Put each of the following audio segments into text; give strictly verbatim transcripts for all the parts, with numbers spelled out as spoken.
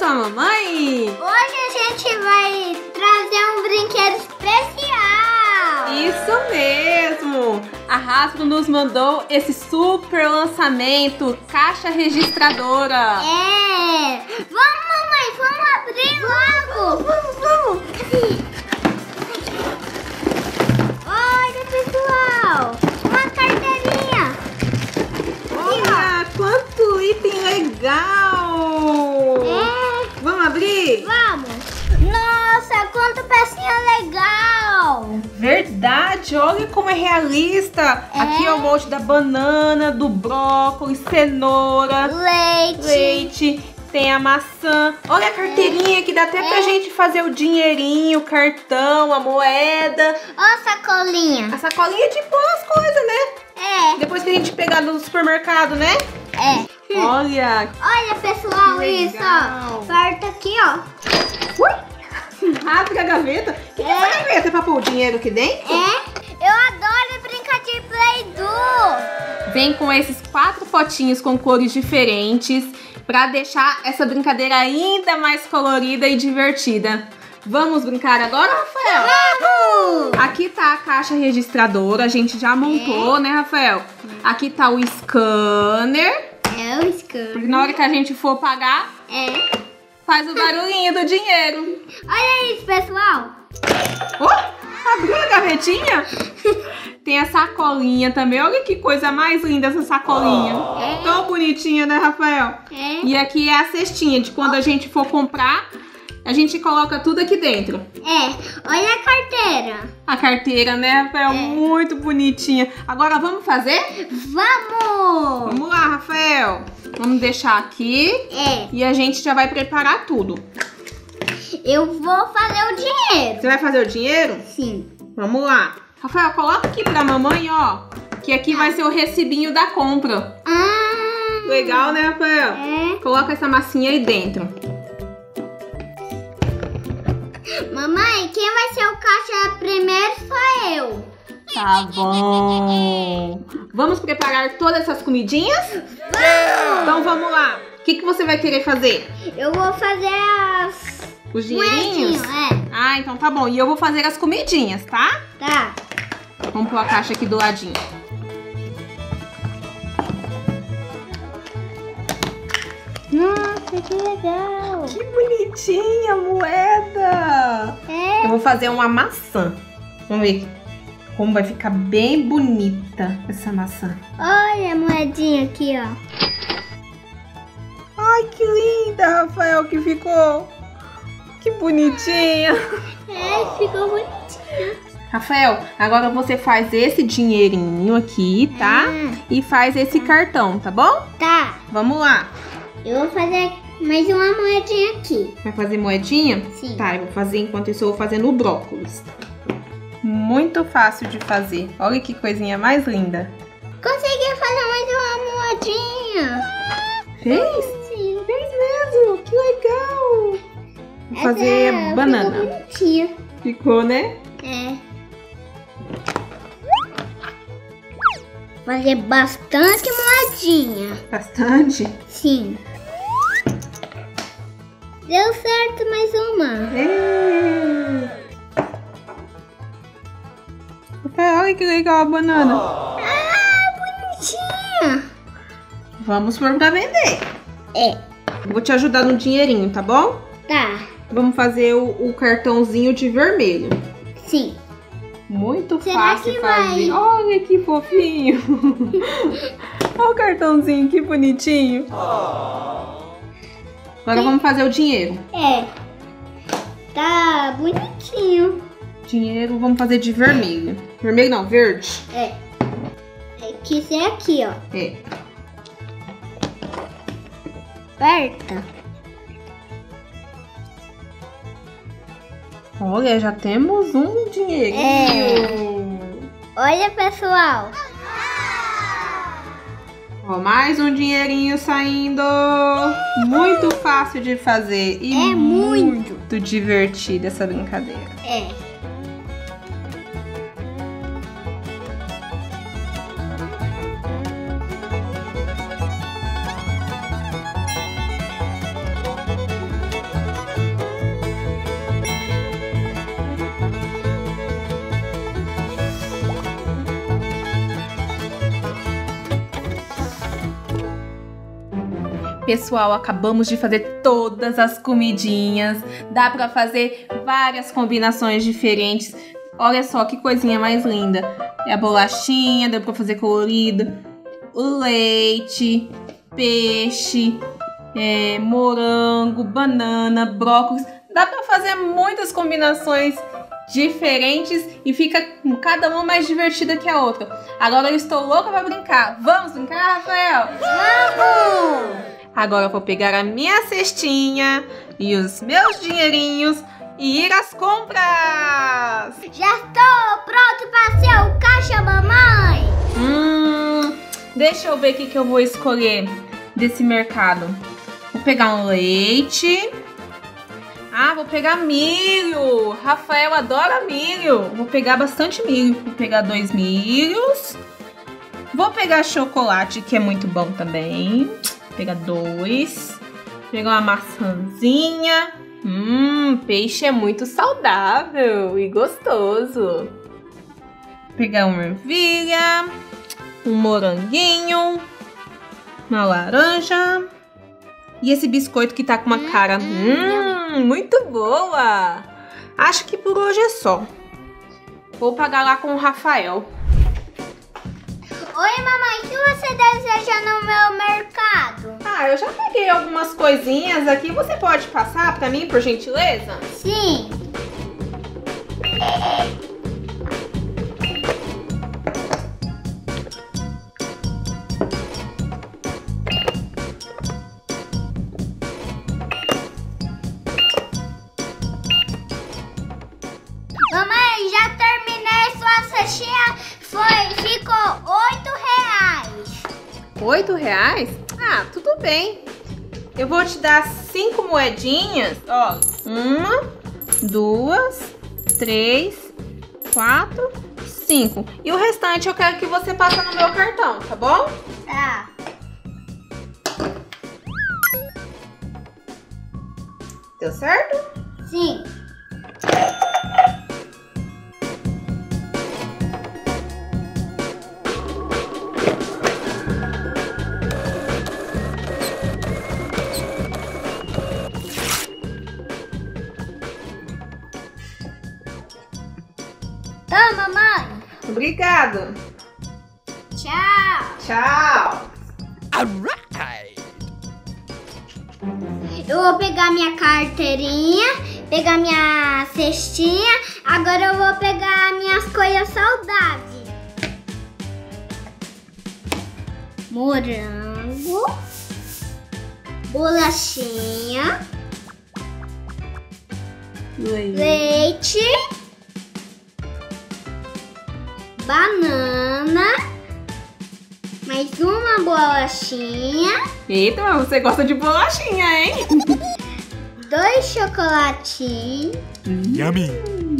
a mamãe! Hoje a gente vai trazer um brinquedo especial! Isso mesmo! A Hasbro nos mandou esse super lançamento, caixa registradora! É! Vamos, mamãe, vamos abrir logo! Vamos, vamos! Cadê? Olha, pessoal! Uma carteirinha! Olha, quanto item legal! É! Vamos abrir? Vamos! Nossa, quanta pecinha legal! Verdade, olha como é realista! É. Aqui é o molde da banana, do brócolis, cenoura, Leite! leite, tem a maçã. Olha a carteirinha que dá até pra É. gente fazer o dinheirinho, o cartão, a moeda. Ó a sacolinha! A sacolinha de pôr as coisas, né? É! Depois que a gente pegar no supermercado, né? É! Olha! Olha, pessoal, Que isso, legal. ó. Aperta aqui, ó. Ui! Rasga a gaveta. O que, que é essa gaveta? É pra pôr o dinheiro aqui dentro? É, eu adoro brincar de Play-Doh. Vem com esses quatro potinhos com cores diferentes pra deixar essa brincadeira ainda mais colorida e divertida. Vamos brincar agora, Rafael? Uhul! Aqui tá a caixa registradora, a gente já montou, né, Rafael? Aqui tá o scanner, É o scan. porque na hora que a gente for pagar, É. faz o barulhinho do dinheiro. Olha isso, pessoal. Oh, abriu a gavetinha? Tem a sacolinha também. Olha que coisa mais linda essa sacolinha. É. Tão bonitinha, né, Rafael? É. E aqui é a cestinha de quando a gente for comprar, a gente coloca tudo aqui dentro. É. Olha a carteira. A carteira, né, Rafael? É. Muito bonitinha. Agora vamos fazer? Vamos. Vamos lá, Rafael. Vamos deixar aqui É. e a gente já vai preparar tudo. Eu vou fazer o dinheiro. Você vai fazer o dinheiro? Sim. Vamos lá. Rafael, coloca aqui pra mamãe, ó. Que aqui vai ser o recibinho da compra. Ah. Legal, né, Rafael? É. Coloca essa massinha aí dentro. Mamãe, quem vai ser o caixa primeiro sou eu. Tá bom. Vamos preparar todas essas comidinhas? Vamos. Então vamos lá. O que, que você vai querer fazer? Eu vou fazer as Os dinheirinhos? moedinhas. É. Ah, então tá bom. E eu vou fazer as comidinhas, tá? Tá. Vamos pôr a caixa aqui do ladinho. Nossa, que legal. Que bonitinha a moeda! É. Eu vou fazer uma maçã. Vamos ver como vai ficar bem bonita essa maçã. Olha a moedinha aqui, ó. Ai, que linda, Rafael, que ficou. Que bonitinha. É, ficou bonitinho. Rafael, agora você faz esse dinheirinho aqui, tá? Ah. E faz esse cartão, tá bom? Tá. Vamos lá. Eu vou fazer mais uma moedinha aqui. Vai fazer moedinha? Sim. Tá, eu vou fazer enquanto isso eu vou fazendo o brócolis. Muito fácil de fazer. Olha que coisinha mais linda. Consegui fazer mais uma moedinha. Fez? Sim. Fez mesmo, que legal. Vou fazer Essa banana. Ficou bonitinha. Ficou, né? É. Fazer bastante moedinha. Bastante. Sim. Deu certo mais uma. É. Olha que legal a banana. Ah, bonitinha. Vamos pôr pra vender. É. Eu vou te ajudar no dinheirinho, tá bom? Tá. Vamos fazer o, o cartãozinho de vermelho. Sim. Muito Será fácil que fazer. vai? Olha que fofinho. Olha o cartãozinho, que bonitinho. Agora vamos fazer o dinheiro. É. Tá bonitinho. Dinheiro, vamos fazer de vermelho. Vermelho não, verde. É. É que ser aqui, ó. É. Aperta. Olha, já temos um dinheirinho. Olha, pessoal. Ó, mais um dinheirinho saindo. Muito fácil de fazer e É muito. muito divertida essa brincadeira. É. Pessoal, acabamos de fazer todas as comidinhas. Dá pra fazer várias combinações diferentes. Olha só que coisinha mais linda. É a bolachinha, deu pra fazer colorida. O leite, peixe, é, morango, banana, brócolis. Dá pra fazer muitas combinações diferentes e fica cada uma mais divertida que a outra. Agora eu estou louca pra brincar. Vamos brincar, Rafael? Vamos! Agora eu vou pegar a minha cestinha e os meus dinheirinhos e ir às compras. Já estou pronto para ser o caixa, mamãe. Hum, deixa eu ver o que, que eu vou escolher desse mercado. Vou pegar um leite. Ah, vou pegar milho. Rafael adora milho. Vou pegar bastante milho. Vou pegar dois milhos. Vou pegar chocolate, que é muito bom também. Vou pegar dois. Vou pegar uma maçãzinha. Hum, peixe é muito saudável e gostoso. Vou pegar uma ervilha. Um moranguinho. Uma laranja. E esse biscoito que tá com uma cara hum, muito boa. Acho que por hoje é só. Vou pagar lá com o Rafael. Oi, mamãe, o que você deseja no meu mercado? Ah, eu já peguei algumas coisinhas aqui. Você pode passar pra mim, por gentileza? Sim. Mamãe, já terminei sua cestinha. Foi, ficou oito reais. Oito reais? Ah, tudo bem. Eu vou te dar cinco moedinhas. Ó, uma, duas, três, quatro, cinco. E o restante eu quero que você passe no meu cartão, tá bom? Tá. Deu certo? Sim. Tá, mamãe. Obrigado. Tchau. Tchau. Eu vou pegar minha carteirinha, pegar minha cestinha. Agora eu vou pegar minhas coisas saudáveis. Morango, bolachinha, Leite. leite, banana, mais uma bolachinha, Eita, mas você gosta de bolachinha, hein? dois chocolatinhos Yummy.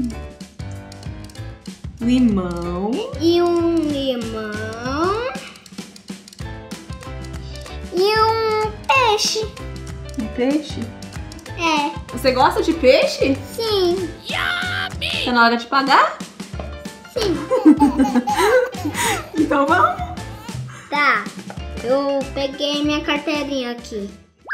Limão. e um limão e um peixe. Um peixe. É, Você gosta de peixe? sim, Tá na hora de pagar? sim. Então vamos. Tá, eu peguei minha carteirinha aqui.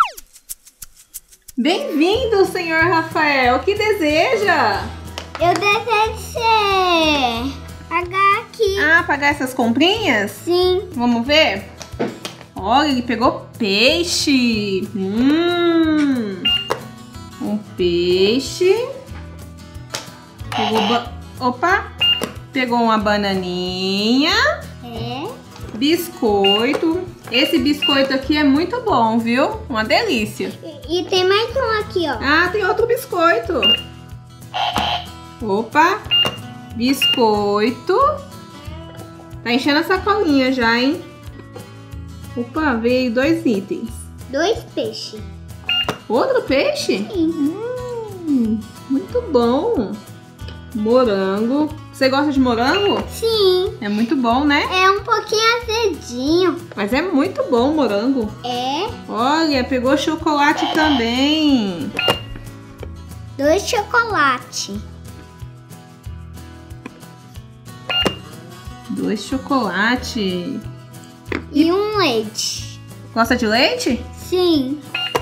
Bem-vindo, senhor Rafael. O que deseja? Eu desejo ser... pagar aqui. Ah, pagar essas comprinhas? Sim. Vamos ver? Olha, ele pegou peixe. Hum. Um peixe. Pegou ba... Opa. Pegou uma bananinha. É. Biscoito. Esse biscoito aqui é muito bom, viu? Uma delícia. E, e tem mais um aqui, ó. Ah, tem outro biscoito. Opa. Biscoito. Tá enchendo a sacolinha já, hein? Opa, veio dois itens. Dois peixes. Outro peixe? Sim. Hum, muito bom. Morango. Você gosta de morango? Sim. É muito bom, né? É um pouquinho azedinho. Mas é muito bom o morango. É. Olha, pegou chocolate também. Dois chocolates. Dois chocolates. E um leite. Gosta de leite? Sim.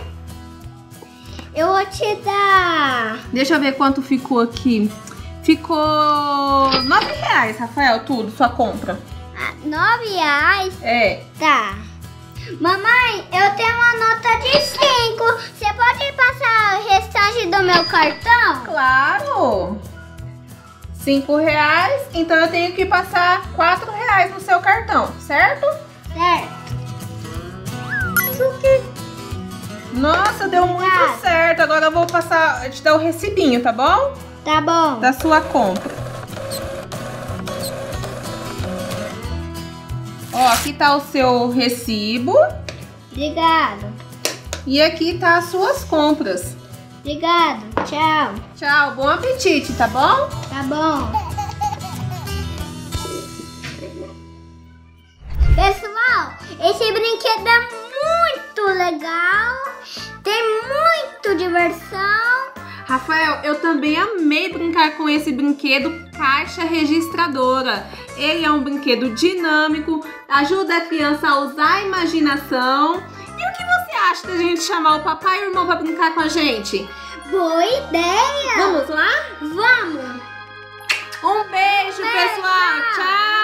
Eu vou te dar. Deixa eu ver quanto ficou aqui. Ficou nove reais, Rafael, tudo, sua compra. Ah, nove reais? É. Tá. Mamãe, eu tenho uma nota de cinco. Você pode passar o restante do meu cartão? Claro. Cinco reais, então eu tenho que passar quatro reais no seu cartão, certo? Certo. Nossa, deu muito Tá. certo. Agora eu vou passar, te dar o recibinho, tá bom? Tá bom. Da sua compra. Ó, aqui tá o seu recibo Obrigado. e aqui tá as suas compras. Obrigado. Tchau. Tchau, bom apetite, tá bom? Tá bom. Pessoal, esse brinquedo é muito legal. Tem muito diversão. Rafael, eu também amei brincar com esse brinquedo caixa registradora. Ele é um brinquedo dinâmico, ajuda a criança a usar a imaginação. E o que você acha da gente chamar o papai e o irmão para brincar com a gente? Boa ideia. Vamos lá? Vamos. Um beijo, Beijo. pessoal. Tchau.